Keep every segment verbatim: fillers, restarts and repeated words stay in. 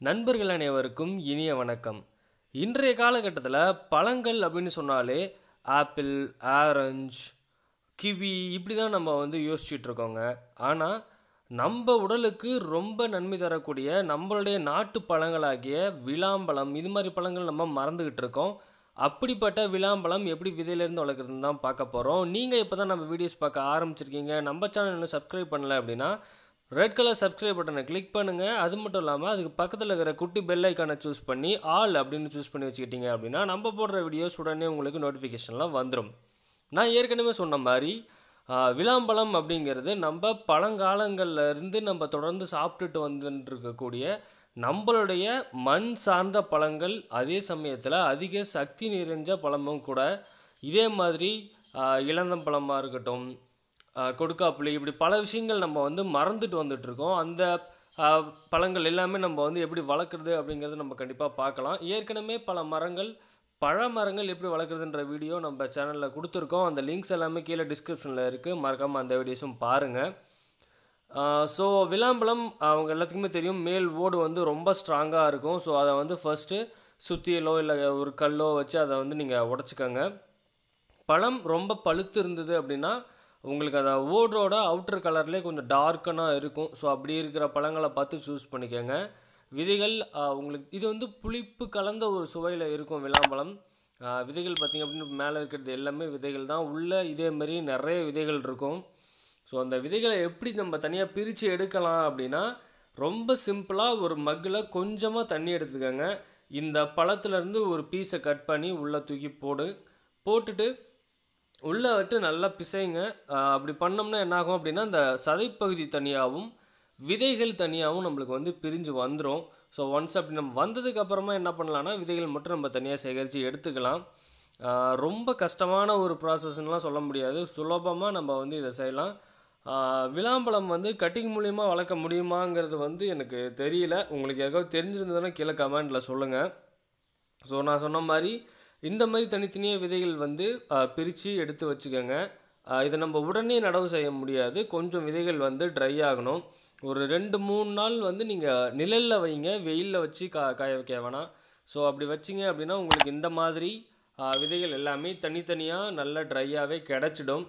நண்பர்கள் அனைவருக்கும் இனிய வணக்கம். இன்றைய காலகட்டத்தில் பழங்கள் அப்படின்னு சொன்னாலே ஆப்பிள், ஆரஞ்சு, கிவி இப்படி தான் நம்ம வந்து யோசிச்சுட்டு இருக்கோங்க. ஆனால் நம்ம உடலுக்கு ரொம்ப நன்மை தரக்கூடிய நம்மளுடைய நாட்டு பழங்களாகிய விளாம்பழம், இது மாதிரி பழங்கள் நம்ம மறந்துக்கிட்டு இருக்கோம். அப்படிப்பட்ட விளாம்பழம் எப்படி விதையிலேருந்து வளர்க்குறதுன்னு தான் பார்க்க போகிறோம். நீங்கள் இப்போ தான் நம்ம வீடியோஸ் பார்க்க ஆரம்பிச்சிருக்கீங்க, நம்ம சேனல் இன்னும் சப்ஸ்கிரைப் பண்ணல அப்படின்னா ரெட் கலர் சப்ஸ்கிரைப் பட்டனை கிளிக் பண்ணுங்கள். அது மட்டும் இல்லாமல் அதுக்கு பக்கத்தில் இருக்கிற குட்டி பெல் ஐக்கானை சூஸ் பண்ணி ஆல் அப்படின்னு சூஸ் பண்ணி வச்சுக்கிட்டீங்க அப்படின்னா நம்ம போடுற வீடியோஸ் உடனே உங்களுக்கு நோட்டிஃபிகேஷன்லாம் வந்துடும். நான் ஏற்கனவே சொன்ன மாதிரி விளாம்பழம் அப்படிங்கிறது நம்ம பழங்காலங்களில் இருந்து நம்ம தொடர்ந்து சாப்பிட்டுட்டு வந்துட்டு இருக்கக்கூடிய நம்மளுடைய மண் சார்ந்த பழங்கள், அதே சமயத்தில் அதிக சக்தி நிறைஞ்ச பழமும் கூட. இதே மாதிரி இளந்தம்பழமாக இருக்கட்டும், கொடுக்காப்புளி, இப்படி பல விஷயங்கள் நம்ம வந்து மறந்துட்டு வந்துட்டுருக்கோம். அந்த பழங்கள் எல்லாமே நம்ம வந்து எப்படி வளர்க்குறது அப்படிங்கிறது நம்ம கண்டிப்பாக பார்க்கலாம். ஏற்கனவே பல மரங்கள், பழ மரங்கள் எப்படி வளர்க்குறதுன்ற வீடியோ நம்ம சேனலில் கொடுத்துருக்கோம். அந்த லிங்க்ஸ் எல்லாமே கீழே டிஸ்கிரிப்ஷனில் இருக்குது, மறக்காமல் அந்த வீடியோஸும் பாருங்கள். ஸோ விளாம்பழம் அவங்க எல்லாத்துக்குமே தெரியும், மேல் ஓடு வந்து ரொம்ப ஸ்ட்ராங்காக இருக்கும். ஸோ அதை வந்து ஃபஸ்ட்டு சுத்தியலோ இல்லை ஒரு கல்லோ வச்சு அதை வந்து நீங்கள் உடச்சிக்கோங்க. பழம் ரொம்ப பழுத்து இருந்தது அப்படின்னா உங்களுக்கு அந்த ஓடோட அவுட்டர் கலர்லேயே கொஞ்சம் டார்க்கனாக இருக்கும். ஸோ அப்படி இருக்கிற பழங்களை பார்த்து சூஸ் பண்ணிக்கோங்க. விதைகள் உங்களுக்கு இது வந்து புளிப்பு கலந்த ஒரு சுவையில் இருக்கும் விளாம்பழம். விதைகள் பார்த்திங்க அப்படின்னு மேலே இருக்கிறது எல்லாமே விதைகள் தான். உள்ளே இதேமாரி நிறைய விதைகள் இருக்கும். ஸோ அந்த விதைகளை எப்படி நம்ம தனியாக பிரித்து எடுக்கலாம் அப்படின்னா, ரொம்ப சிம்பிளாக ஒரு மக்கில் கொஞ்சமாக தண்ணி எடுத்துக்கோங்க. இந்த பழத்துலேருந்து ஒரு பீஸை கட் பண்ணி உள்ளே தூக்கி போடு போட்டுட்டு உள்ளே விட்டு நல்லா பிசைங்க. அப்படி பண்ணோம்னா என்னாகும் அப்படின்னா, இந்த சதைப்பகுதி தனியாகவும் விதைகள் தனியாகவும் நம்மளுக்கு வந்து பிரிஞ்சு வந்துடும். ஸோ ஒன்ஸ் அப்படி நம்ம வந்ததுக்கப்புறமா என்ன பண்ணலான்னா, விதைகள் மட்டும் நம்ம தனியாக சேகரித்து எடுத்துக்கலாம். ரொம்ப கஷ்டமான ஒரு ப்ராசஸ்லாம் சொல்ல முடியாது, சுலபமாக நம்ம வந்து இதை செய்யலாம். விளாம்பழம் வந்து கட்டிங் மூலிமா வளர்க்க முடியுமாங்கிறது வந்து எனக்கு தெரியல. உங்களுக்கு யாருக்காவது தெரிஞ்சிருந்ததுன்னா கீழே கமெண்டில் சொல்லுங்கள். ஸோ நான் சொன்ன மாதிரி இந்த மாதிரி தனித்தனியாக விதைகள் வந்து பிரித்து எடுத்து வச்சுக்கோங்க. இதை நம்ம உடனே நடவு செய்ய முடியாது, கொஞ்சம் விதைகள் வந்து ட்ரை ஆகணும். ஒரு ரெண்டு மூணு நாள் வந்து நீங்கள் நிழலில் வைங்க, வெயிலில் வச்சு கா காய வைக்க வேணாம். ஸோ அப்படி வச்சிங்க அப்படின்னா உங்களுக்கு இந்த மாதிரி விதைகள் எல்லாமே தனித்தனியாக நல்லா ட்ரையாகவே கிடச்சிடும்.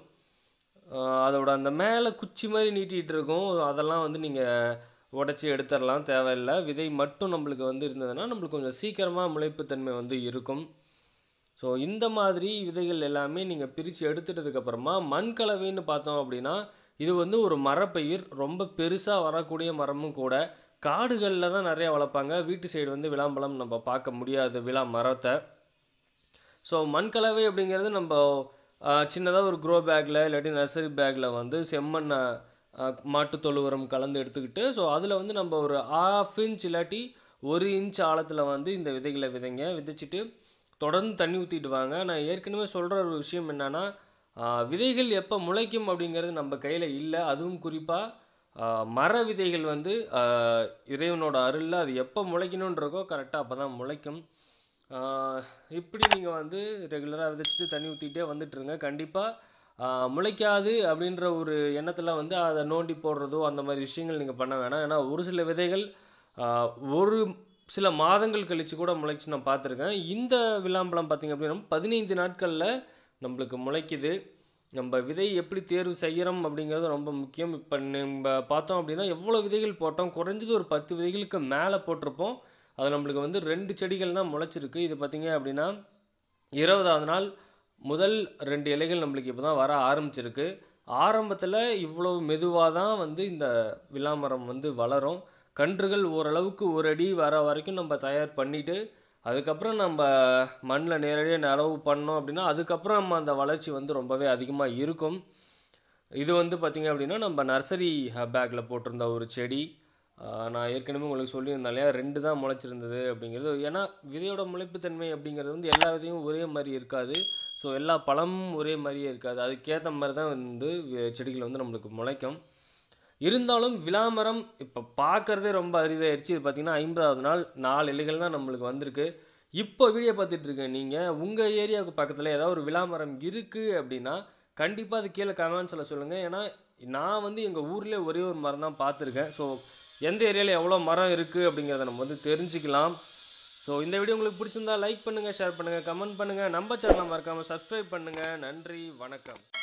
அதோட அந்த மேலே குச்சி மாதிரி நீட்டிகிட்டு இருக்கும், அதெல்லாம் வந்து நீங்கள் உடச்சி எடுத்துடலாம், தேவையில்லை. விதை மட்டும் நம்மளுக்கு வந்து இருந்ததுன்னா நம்மளுக்கு கொஞ்சம் சீக்கிரமாக முளைப்புத்தன்மை வந்து இருக்கும். ஸோ இந்த மாதிரி விதைகள் எல்லாமே நீங்கள் பிரித்து எடுத்துட்டதுக்கப்புறமா மண் கலவைன்னு பார்த்தோம் அப்படின்னா, இது வந்து ஒரு மரப்பயிர், ரொம்ப பெருசாக வரக்கூடிய மரமும் கூட. காடுகளில் தான் நிறையா வளர்ப்பாங்க, வீட்டு சைடு வந்து விளாம்பழம் நம்ம பார்க்க முடியாது, விளா மரத்தை. ஸோ மண் கலவை அப்படிங்கிறது நம்ம சின்னதாக ஒரு க்ரோ பேக்கில் இல்லாட்டி நர்சரி பேக்கில் வந்து செம்மண், மாட்டுத்தொழு உரம் கலந்து எடுத்துக்கிட்டு, ஸோ அதில் வந்து நம்ம ஒரு ஆஃப் இன்ச் இல்லாட்டி ஒரு இன்ச் ஆழத்தில் வந்து இந்த விதைகளை விதைங்க. விதைச்சிட்டு தொடர்ந்து தண்ணி ஊற்றிட்டு வாங்க. நான் ஏற்கனவே சொல்கிற ஒரு விஷயம் என்னென்னா, விதைகள் எப்போ முளைக்கும் அப்படிங்கிறது நம்ம கையில் இல்லை. அதுவும் குறிப்பாக மர விதைகள் வந்து இறைவனோட அருளில் அது எப்போ முளைக்கணுன்றக்கோ கரெக்டாக அப்போ தான் முளைக்கும். இப்படி நீங்கள் வந்து ரெகுலராக விதைச்சிட்டு தண்ணி ஊற்றிக்கிட்டே வந்துட்டுருங்க. கண்டிப்பாக முளைக்காது அப்படின்ற ஒரு எண்ணத்தில் வந்து அதை நோண்டி போடுறதோ அந்த மாதிரி விஷயங்கள் நீங்கள் பண்ண வேணாம். ஏன்னா ஒரு சில விதைகள் ஒரு சில மாதங்கள் கழித்து கூட முளைச்சி நான் பார்த்துருக்கேன். இந்த விளாம்பழம் பார்த்திங்க அப்படின்னா பதினைந்து நாட்களில் நம்மளுக்கு முளைக்குது. நம்ம விதை எப்படி தேர்வு செய்கிறோம் அப்படிங்கிறது ரொம்ப முக்கியம். இப்போ நம்ம பார்த்தோம் அப்படின்னா எவ்வளோ விதைகள் போட்டோம், குறைஞ்சது ஒரு பத்து விதைகளுக்கு மேலே போட்டிருப்போம். அது நம்மளுக்கு வந்து ரெண்டு செடிகள் தான் முளைச்சிருக்கு. இது பார்த்திங்க அப்படின்னா இருபதாவது நாள் முதல் ரெண்டு இலைகள் நம்மளுக்கு இப்போ தான் வர ஆரம்பிச்சிருக்கு. ஆரம்பத்தில் இவ்வளோ மெதுவாக தான் வந்து இந்த விளாமரம் வந்து வளரும். கன்றுகள் ஓரளவுக்கு ஒரு அடி வர வரைக்கும் நம்ம தயார் பண்ணிவிட்டு அதுக்கப்புறம் நம்ம மண்ணில் நேரடியாக நடவு பண்ணோம் அப்படின்னா அதுக்கப்புறம் நம்ம அந்த வளர்ச்சி வந்து ரொம்பவே அதிகமாக இருக்கும். இது வந்து பார்த்திங்க அப்படின்னா நம்ம நர்சரி பேக்கில் போட்டிருந்த ஒரு செடி. நான் ஏற்கனவே உங்களுக்கு சொல்லியிருந்தேன் இல்லையா, ரெண்டு தான் முளைச்சிருந்தது அப்படிங்கிறது. ஏன்னா விதையோட முளைப்புத்தன்மை அப்படிங்கிறது வந்து எல்லா விதையும் ஒரே மாதிரி இருக்காது. ஸோ எல்லா பழமும் ஒரே மாதிரியே இருக்காது, அதுக்கேற்ற மாதிரி தான் வந்து செடிகள் வந்து நம்மளுக்கு முளைக்கும். இருந்தாலும் விளாமரம் இப்போ பார்க்குறதே ரொம்ப அரிதாகிடுச்சு. இது பார்த்திங்கன்னா ஐம்பதாவது நாள் நாலு இலைகள் தான் நம்மளுக்கு வந்திருக்கு. இப்போ வீடியோ பார்த்துட்ருக்கேன், நீங்கள் உங்கள் ஏரியாவுக்கு பக்கத்தில் ஏதாவது ஒரு விளாமரம் இருக்குது அப்படின்னா கண்டிப்பாக அது கீழே கமெண்ட்ஸில் சொல்லுங்கள். ஏன்னா நான் வந்து எங்கள் ஊரில் ஒரே ஒரு மரம் தான் பார்த்துருக்கேன். ஸோ எந்த ஏரியாவில் எவ்வளோ மரம் இருக்குது அப்படிங்கிறத நம்ம வந்து தெரிஞ்சுக்கலாம். ஸோ இந்த வீடியோ உங்களுக்கு பிடிச்சிருந்தா லைக் பண்ணுங்கள், ஷேர் பண்ணுங்கள், கமெண்ட் பண்ணுங்கள். நம்ம சேனலை மறக்காமல் சப்ஸ்கிரைப் பண்ணுங்கள். நன்றி, வணக்கம்.